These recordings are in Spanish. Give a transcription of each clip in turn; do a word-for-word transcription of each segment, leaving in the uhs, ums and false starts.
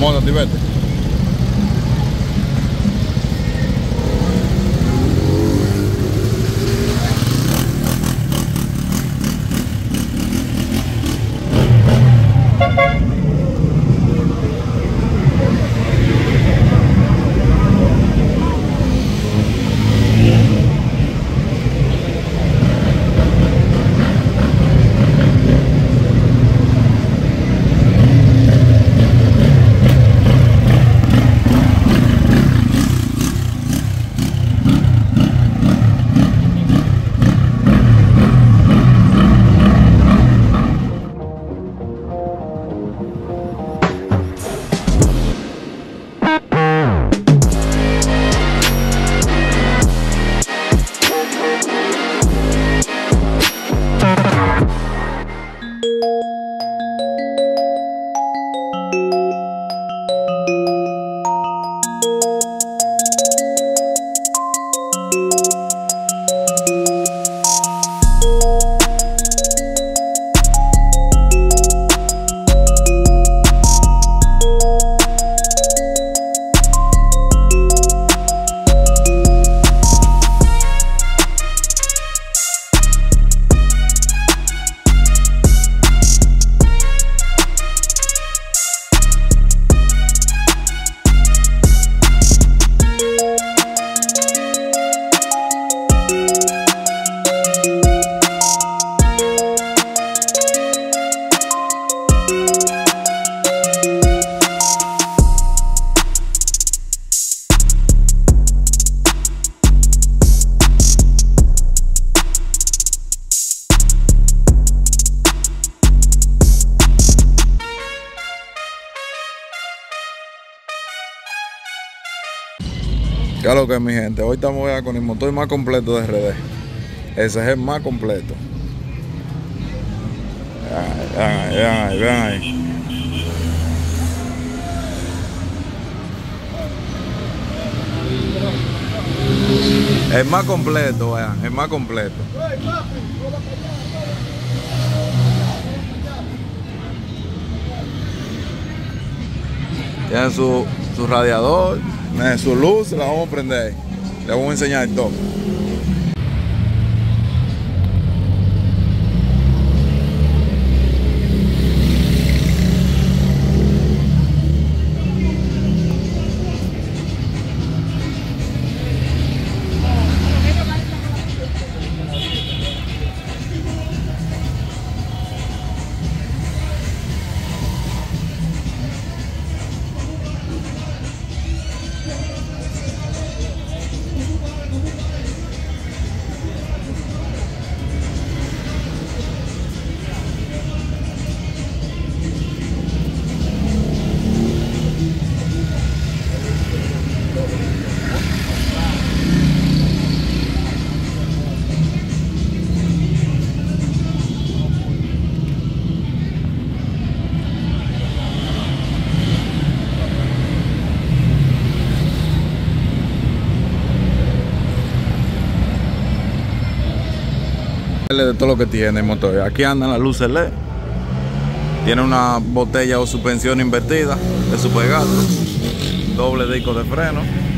Móntate y vete. ¿Qué es lo que es, mi gente? Hoy estamos ya con el motor más completo de R D. Ese es el más completo. Vean ahí, vean ahí, vean ahí. El más completo, vean, el más completo. Tiene su, su radiador, tiene su luz, la vamos a prender. Le vamos a enseñar todo. De todo lo que tiene el motor. Aquí andan las luces L E D. Tiene una botella o suspensión invertida de supergato, doble disco de freno.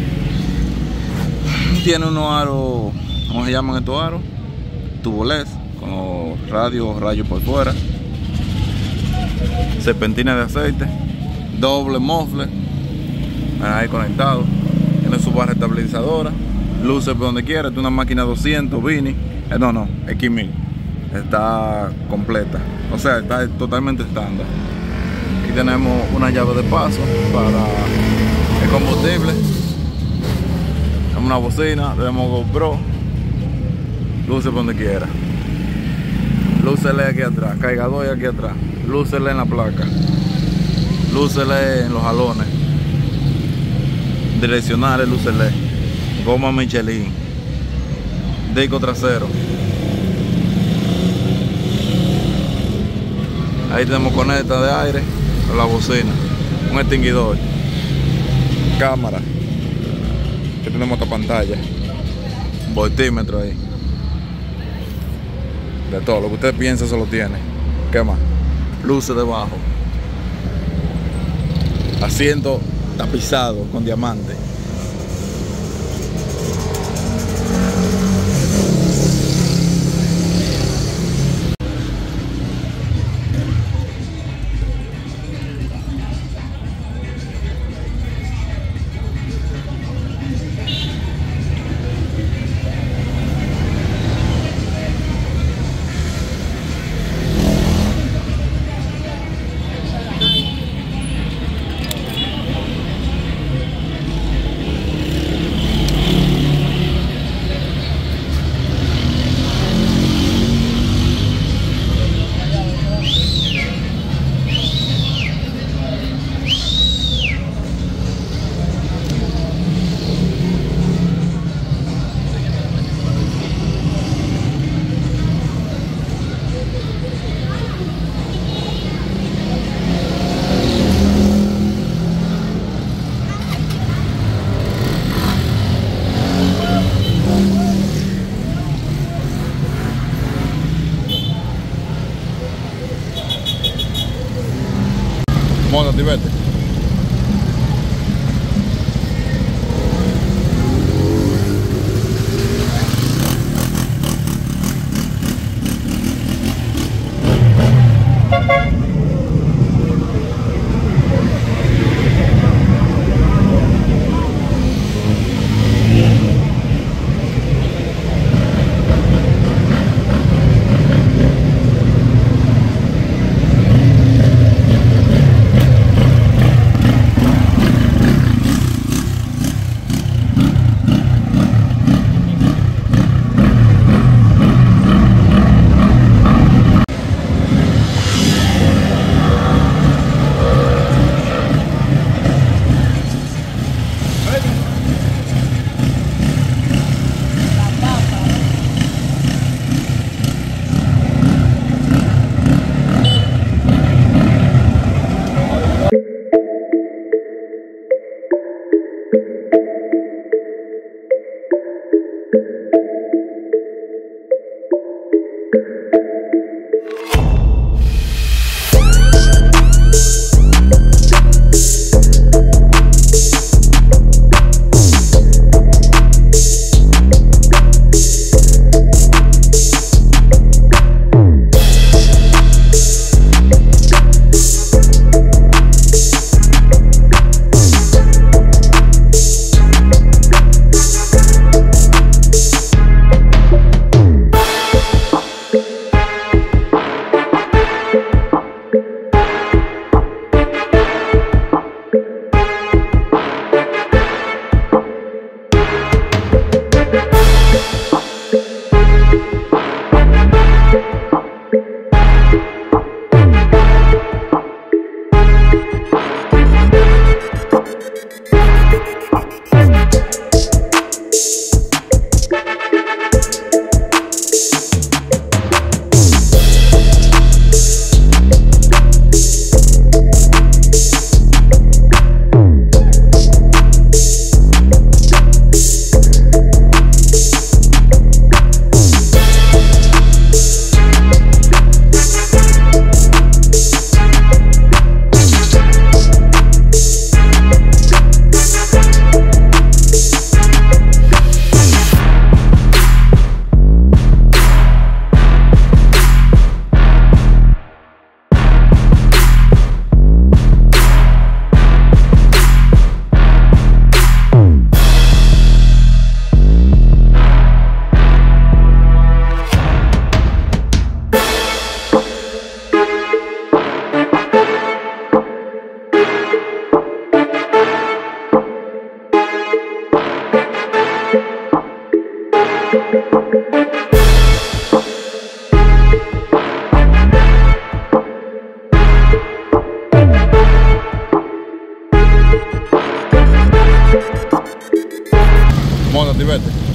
Tiene unos aros, ¿cómo se llaman estos aros? Tubo L E D con radio, rayos por fuera, serpentina de aceite, doble mofle ahí conectado. Tiene su barra estabilizadora, luces por donde quiera. Es una máquina doscientos Vini. Eh, no, no, X mil. Está completa. O sea, está totalmente estándar. Aquí tenemos una llave de paso para el combustible. Tenemos una bocina, tenemos GoPro. Luces por donde quiera. Luces L E D aquí atrás, cargador aquí atrás. Luces L E D en la placa. Luces L E D en los jalones. Direccionales, luces L E D. Goma Michelin. Disco trasero. Ahí tenemos conecta de aire con la bocina, un extinguidor, cámara, que tenemos esta pantalla, voltímetro ahí, de todo lo que usted piensa se lo tiene. ¿Qué más? Luces debajo, asiento tapizado con diamante. Móntate y vete. Móntate y vete.